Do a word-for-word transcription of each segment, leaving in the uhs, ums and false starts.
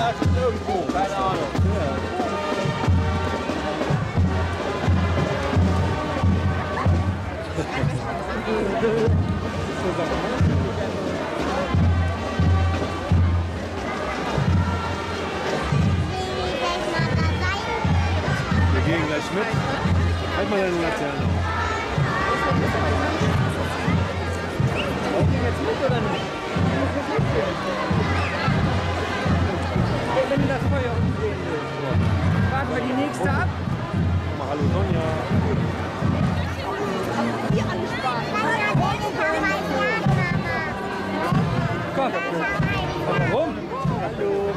Ja, es ist irgendwo, keine Ahnung. Wir gehen gleich mit. Halt mal deine Laterne auf. Gehen wir jetzt mit oder nicht? Wenn du das Feuer umdrehen willst. Warten wir die nächste ab. Mal hallo Sonja. Komm. Warum? Hallo.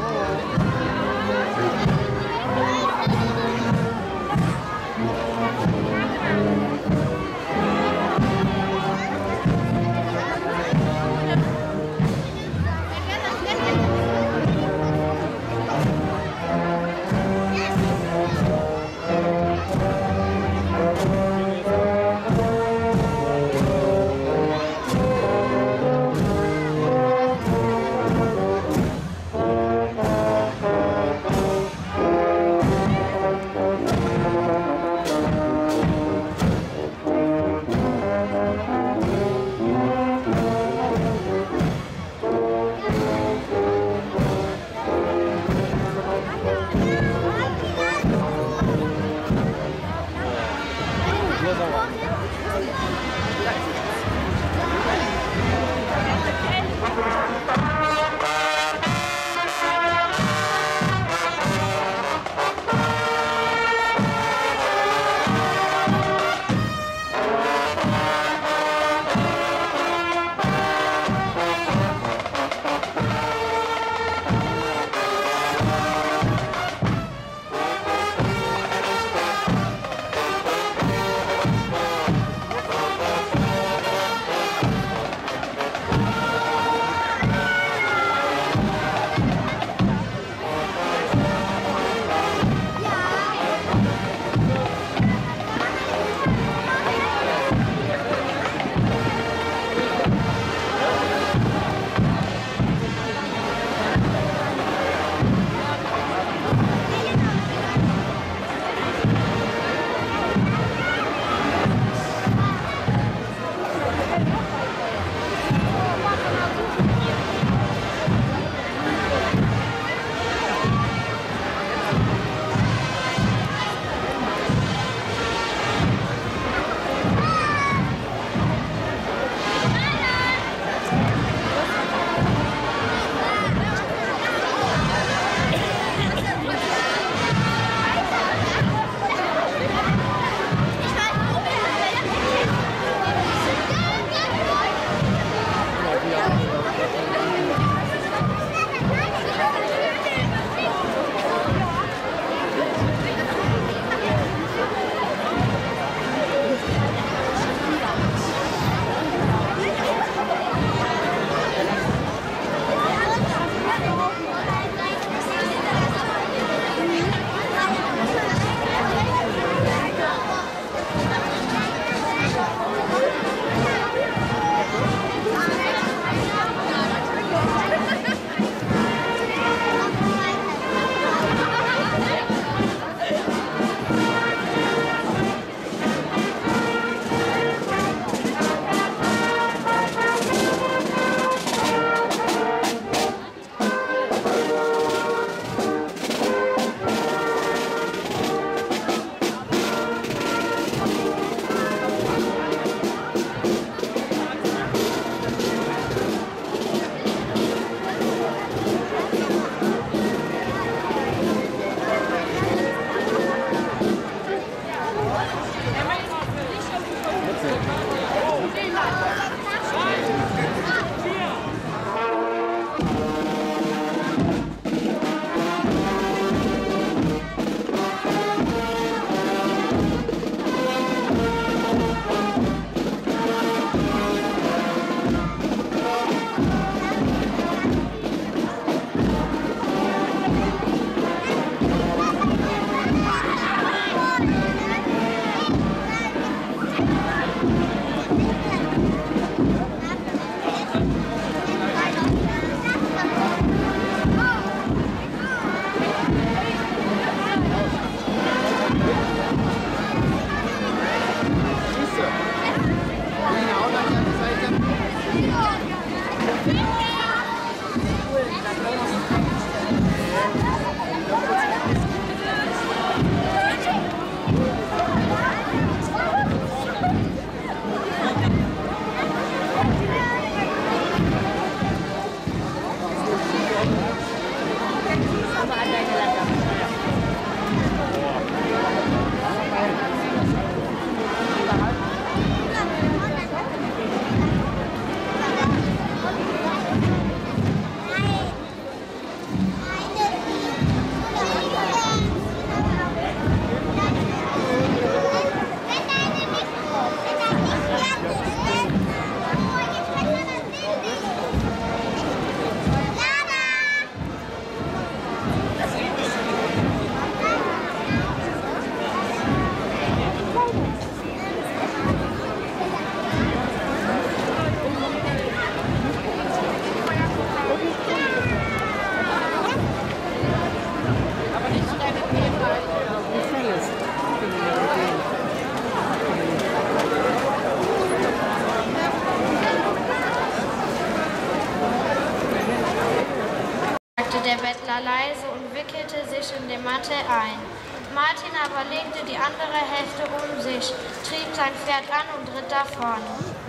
Der Bettler leise und wickelte sich in den Mantel ein. Martin aber legte die andere Hälfte um sich, trieb sein Pferd an und ritt davon.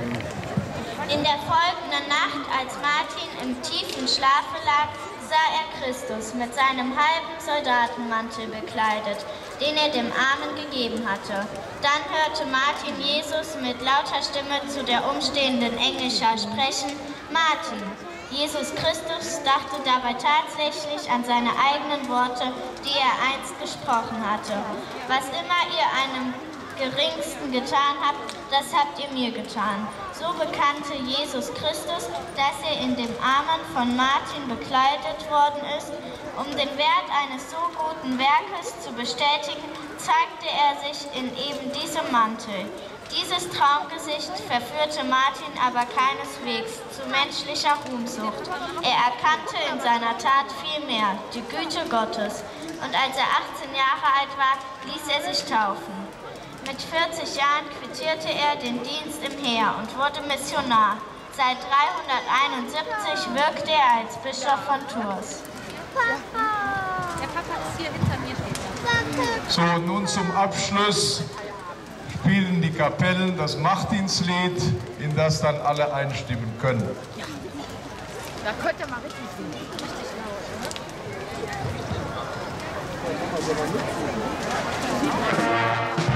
In der folgenden Nacht, als Martin im tiefen Schlafe lag, sah er Christus mit seinem halben Soldatenmantel bekleidet, den er dem Armen gegeben hatte. Dann hörte Martin Jesus mit lauter Stimme zu der umstehenden Engelschar sprechen: Martin! Jesus Christus dachte dabei tatsächlich an seine eigenen Worte, die er einst gesprochen hatte. Was immer ihr einem Geringsten getan habt, das habt ihr mir getan. So bekannte Jesus Christus, dass er in dem Armen von Martin bekleidet worden ist. Um den Wert eines so guten Werkes zu bestätigen, zeigte er sich in eben diesem Mantel. Dieses Traumgesicht verführte Martin aber keineswegs zu menschlicher Ruhmsucht. Er erkannte in seiner Tat viel mehr die Güte Gottes. Und als er achtzehn Jahre alt war, ließ er sich taufen. Mit vierzig Jahren quittierte er den Dienst im Heer und wurde Missionar. Seit dreihunderteinundsiebzig wirkte er als Bischof von Tours. Der Papa ist hier hinter mir. So, nun zum Abschluss spielen die Kapellen das Machtdienstlied, in das dann alle einstimmen können. Ja. Da könnt ihr mal richtig singen. Richtig laut, ne?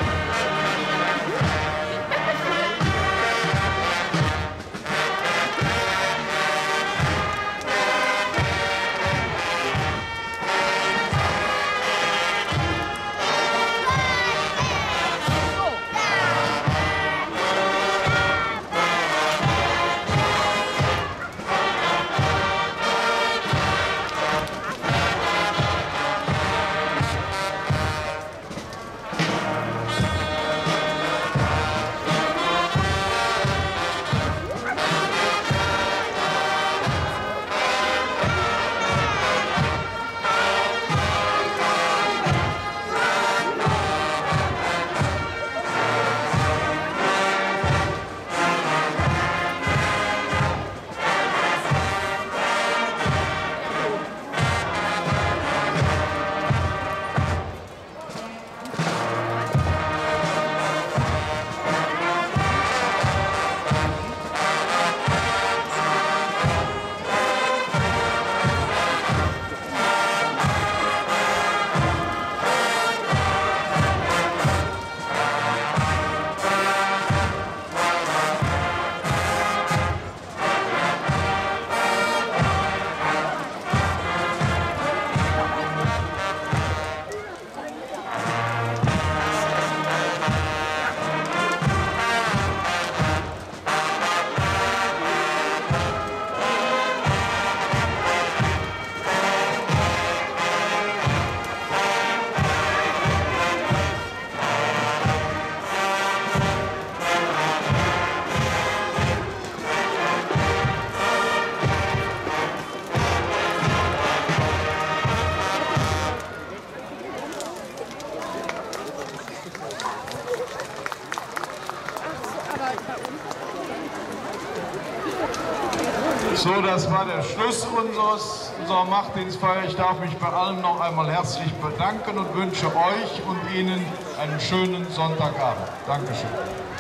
So, das war der Schluss unseres unserer Machtdienstfeier. Ich darf mich bei allen noch einmal herzlich bedanken und wünsche euch und Ihnen einen schönen Sonntagabend. Dankeschön.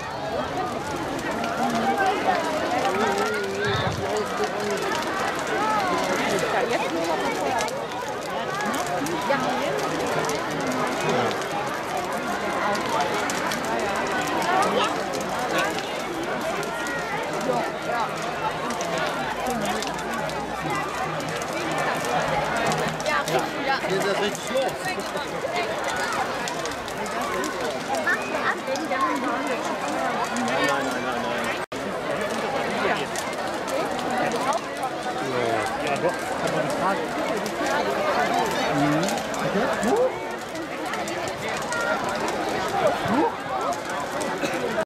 Geht das richtig los? Nein, nein, nein, nein, nein. Ja, doch, kann man fragen. Mhm.